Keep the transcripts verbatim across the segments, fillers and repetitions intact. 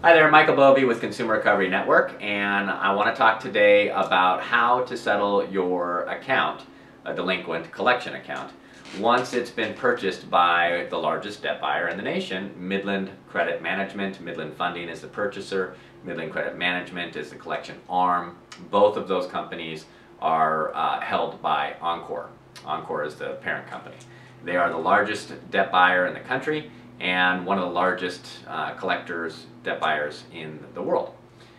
Hi there, Michael Bovey with Consumer Recovery Network, and I want to talk today about how to settle your account, a delinquent collection account, once it's been purchased by the largest debt buyer in the nation, Midland Credit Management. Midland Funding is the purchaser, Midland Credit Management is the collection arm. Both of those companies are uh, held by Encore. Encore is the parent company. They are the largest debt buyer in the country and one of the largest uh, collectors, debt buyers in the world.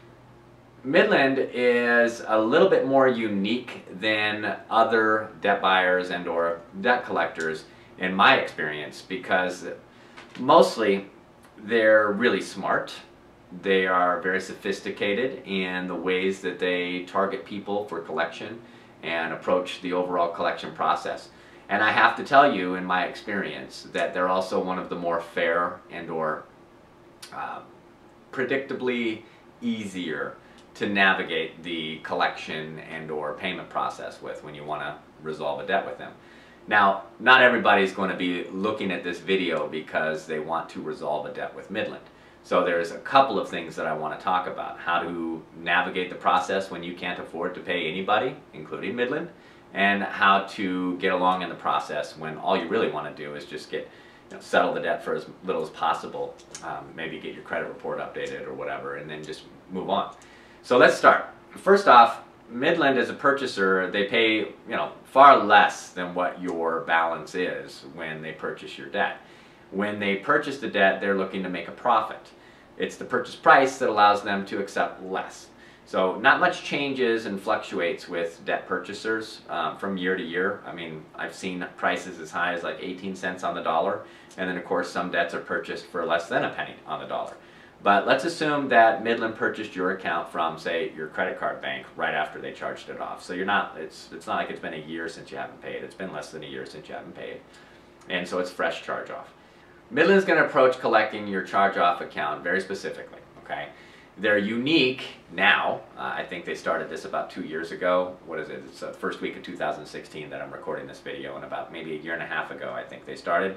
Midland is a little bit more unique than other debt buyers and or debt collectors in my experience, because mostly they're really smart. They are very sophisticated in the ways that they target people for collection and approach the overall collection process. And I have to tell you, in my experience, that they're also one of the more fair and or uh, predictably easier to navigate the collection and or payment process with when you want to resolve a debt with them. Now, not everybody's going to be looking at this video because they want to resolve a debt with Midland. So there's a couple of things that I want to talk about. How to navigate the process when you can't afford to pay anybody, including Midland, and how to get along in the process when all you really want to do is just get, you know, settle the debt for as little as possible, um, maybe get your credit report updated or whatever, and then just move on. So let's start. First off, Midland as a purchaser, they pay, you know, far less than what your balance is when they purchase your debt. When they purchase the debt, they're looking to make a profit. It's the purchase price that allows them to accept less. So not much changes and fluctuates with debt purchasers um, from year to year. I mean, I've seen prices as high as like eighteen cents on the dollar, and then of course some debts are purchased for less than a penny on the dollar. But let's assume that Midland purchased your account from, say, your credit card bank right after they charged it off. So you're not, it's, it's not like it's been a year since you haven't paid. It's been less than a year since you haven't paid. And so it's fresh charge off. Midland's going to approach collecting your charge off account very specifically, okay? They're unique now. Uh, I think they started this about two years ago. What is it? It's the first week of two thousand sixteen that I'm recording this video, and about maybe a year and a half ago I think they started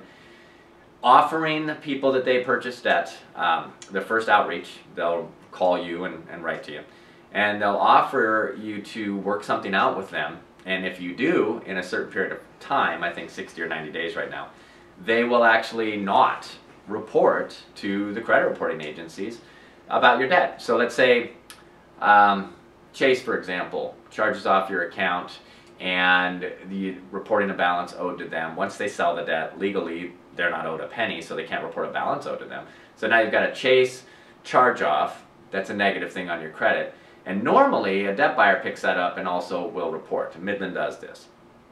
offering people that they purchased debt, um, the first outreach, they'll call you and, and write to you, and they'll offer you to work something out with them, and if you do in a certain period of time, I think sixty or ninety days right now, they will actually not report to the credit reporting agencies about your debt. So let's say um, Chase, for example, charges off your account and the reporting a balance owed to them. Once they sell the debt, legally they're not owed a penny, so they can't report a balance owed to them. So now you've got a Chase charge off. That's a negative thing on your credit. And normally a debt buyer picks that up and also will report. Midland does this.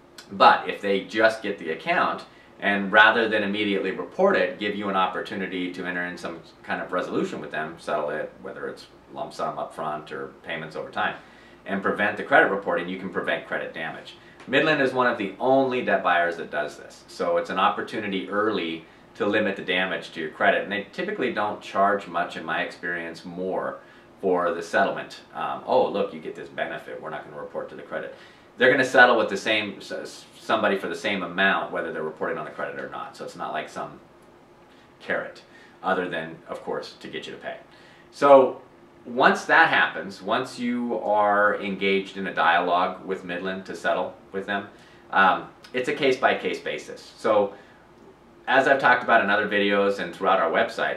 But if they just get the account, and rather than immediately report it, give you an opportunity to enter in some kind of resolution with them, settle it, whether it's lump sum up front or payments over time, and prevent the credit reporting, you can prevent credit damage. Midland is one of the only debt buyers that does this. So it's an opportunity early to limit the damage to your credit. And they typically don't charge much, in my experience, more for the settlement. Um, oh, look, you get this benefit. We're not going to report to the credit. They're going to settle with the same somebody for the same amount, whether they're reporting on the credit or not. So it's not like some carrot, other than, of course, to get you to pay. So once that happens, once you are engaged in a dialogue with Midland to settle with them, um, it's a case-by-case basis. So as I've talked about in other videos and throughout our website,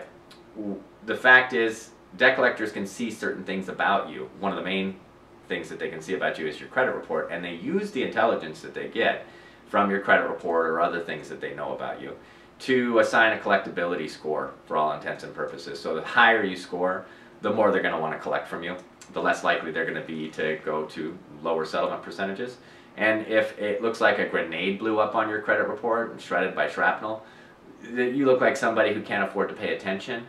the fact is debt collectors can see certain things about you. One of the main things that they can see about you is your credit report, and they use the intelligence that they get from your credit report or other things that they know about you to assign a collectability score for all intents and purposes. So the higher you score, the more they're going to want to collect from you, the less likely they're going to be to go to lower settlement percentages. And if it looks like a grenade blew up on your credit report and shredded by shrapnel, you look like somebody who can't afford to pay attention,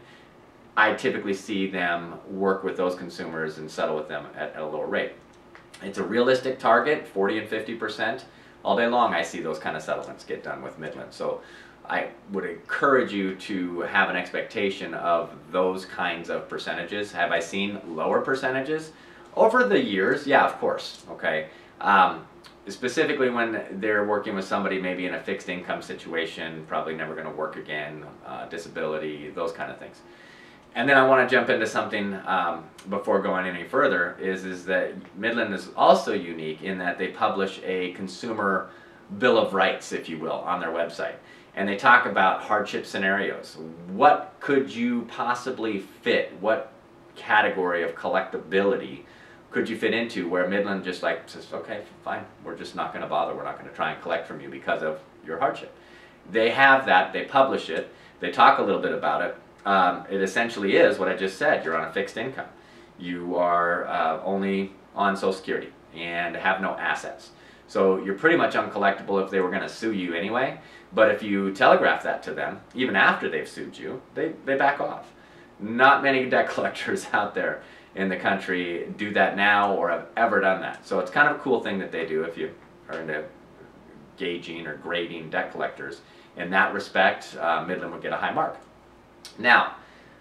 I typically see them work with those consumers and settle with them at, at a lower rate. It's a realistic target, forty and fifty percent. All day long I see those kind of settlements get done with Midland. So I would encourage you to have an expectation of those kinds of percentages. Have I seen lower percentages? Over the years, yeah, of course, okay. Um, specifically when they're working with somebody maybe in a fixed income situation, probably never going to work again, uh, disability, those kind of things. And then I want to jump into something um, before going any further, is, is that Midland is also unique in that they publish a consumer bill of rights, if you will, on their website. And they talk about hardship scenarios. What could you possibly fit? What category of collectability could you fit into where Midland just like says, okay, fine, we're just not going to bother. We're not going to try and collect from you because of your hardship. They have that. They publish it. They talk a little bit about it. Um, it essentially is what I just said. You're on a fixed income. You are uh, only on Social Security and have no assets. So you're pretty much uncollectible if they were going to sue you anyway. But if you telegraph that to them, even after they've sued you, they, they back off. Not many debt collectors out there in the country do that now or have ever done that. So it's kind of a cool thing that they do if you are into gauging or grading debt collectors. In that respect, uh, Midland would get a high mark. Now,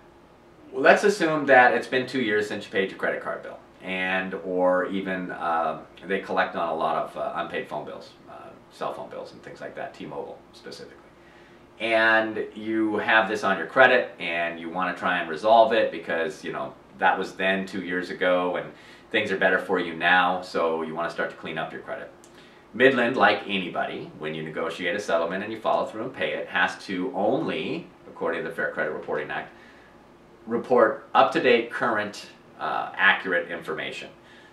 let's assume that it's been two years since you paid your credit card bill, and or even uh, they collect on a lot of uh, unpaid phone bills, uh, cell phone bills and things like that, T-Mobile specifically. And you have this on your credit and you want to try and resolve it because, you know, that was then two years ago and things are better for you now, so you want to start to clean up your credit. Midland, like anybody, when you negotiate a settlement and you follow through and pay it, has to only, according to the Fair Credit Reporting Act, report up-to-date, current, uh, accurate information.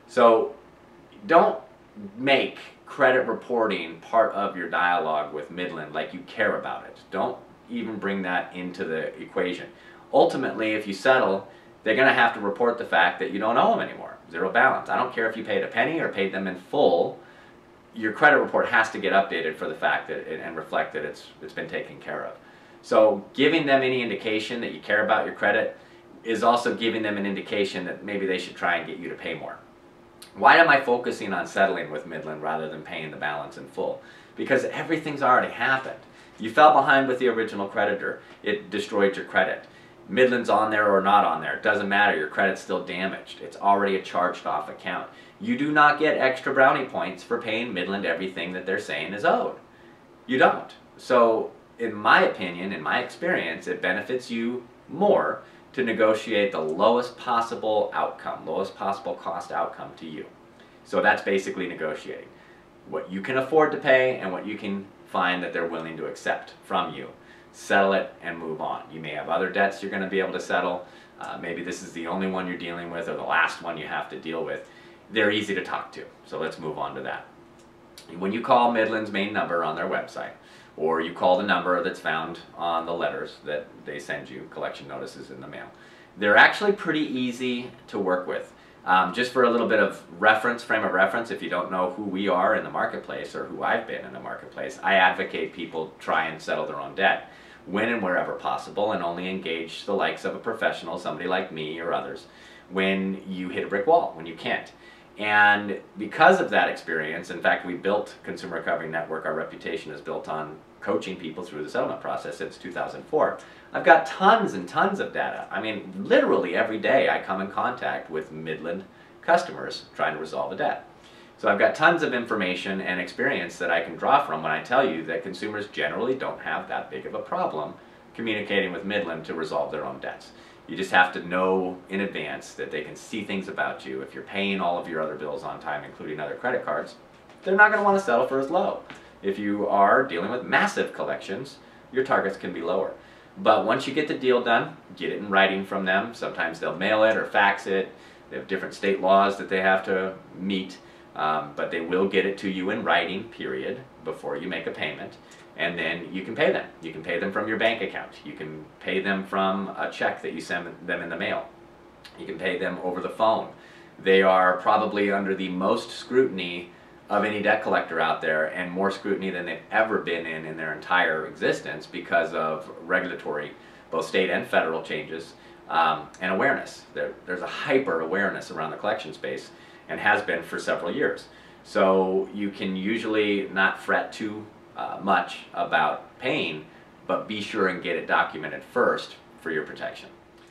So don't make credit reporting part of your dialogue with Midland like you care about it. Don't even bring that into the equation. Ultimately, if you settle, they're going to have to report the fact that you don't owe them anymore. Zero balance. I don't care if you paid a penny or paid them in full. Your credit report has to get updated for the fact that it, and reflect that it's, it's been taken care of. So giving them any indication that you care about your credit is also giving them an indication that maybe they should try and get you to pay more. Why am I focusing on settling with Midland rather than paying the balance in full? Because everything's already happened. You fell behind with the original creditor. It destroyed your credit. Midland's on there or not on there. It doesn't matter. Your credit's still damaged. It's already a charged off account. You do not get extra brownie points for paying Midland everything that they're saying is owed. You don't. So in my opinion, in my experience, it benefits you more to negotiate the lowest possible outcome, lowest possible cost outcome to you. So that's basically negotiating. What you can afford to pay and what you can find that they're willing to accept from you. Settle it and move on. You may have other debts you're going to be able to settle. Uh, maybe this is the only one you're dealing with or the last one you have to deal with. They're easy to talk to, so let's move on to that. When you call Midland's main number on their website, or you call the number that's found on the letters that they send you, collection notices in the mail, they're actually pretty easy to work with. Um, just for a little bit of reference, frame of reference, if you don't know who we are in the marketplace or who I've been in the marketplace, I advocate people try and settle their own debt when and wherever possible, and only engage the likes of a professional, somebody like me or others, when you hit a brick wall, when you can't. And because of that experience, in fact, we built Consumer Recovery Network, our reputation is built on coaching people through the settlement process since two thousand four. I've got tons and tons of data. I mean, literally every day I come in contact with Midland customers trying to resolve a debt. So I've got tons of information and experience that I can draw from when I tell you that consumers generally don't have that big of a problem communicating with Midland to resolve their own debts. You just have to know in advance that they can see things about you. If you're paying all of your other bills on time, including other credit cards, they're not going to want to settle for as low. If you are dealing with massive collections, your targets can be lower. But once you get the deal done, get it in writing from them. Sometimes they'll mail it or fax it. They have different state laws that they have to meet, um, but they will get it to you in writing, period, before you make a payment. And then you can pay them. You can pay them from your bank account. You can pay them from a check that you send them in the mail. You can pay them over the phone. They are probably under the most scrutiny of any debt collector out there, and more scrutiny than they've ever been in in their entire existence because of regulatory, both state and federal changes, um, and awareness. There, there's a hyper awareness around the collection space and has been for several years. So you can usually not fret too uh, much about paying, but be sure and get it documented first for your protection.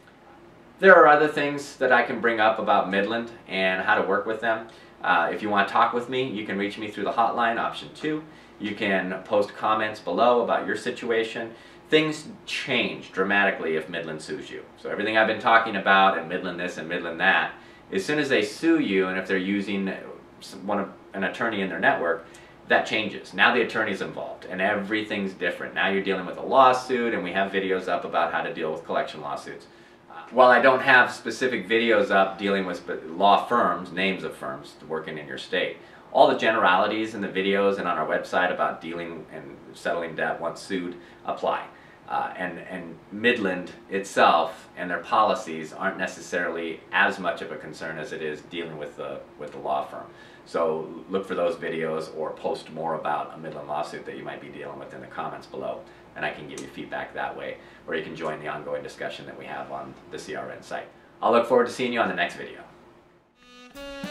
There are other things that I can bring up about Midland and how to work with them. Uh, if you want to talk with me, you can reach me through the hotline, option two. You can post comments below about your situation. things change dramatically if Midland sues you. So everything I've been talking about, and Midland this and Midland that, as soon as they sue you, and if they're using one of, an attorney in their network, that changes. Now the attorney's involved, and everything's different. Now you're dealing with a lawsuit, and we have videos up about how to deal with collection lawsuits. Uh, while I don't have specific videos up dealing with law firms, names of firms working in your state, all the generalities in the videos and on our website about dealing and settling debt once sued apply. Uh, and, and Midland itself and their policies aren't necessarily as much of a concern as it is dealing with the, with the law firm. So look for those videos or post more about a Midland lawsuit that you might be dealing with in the comments below, and I can give you feedback that way, or you can join the ongoing discussion that we have on the C R N site. I'll look forward to seeing you on the next video.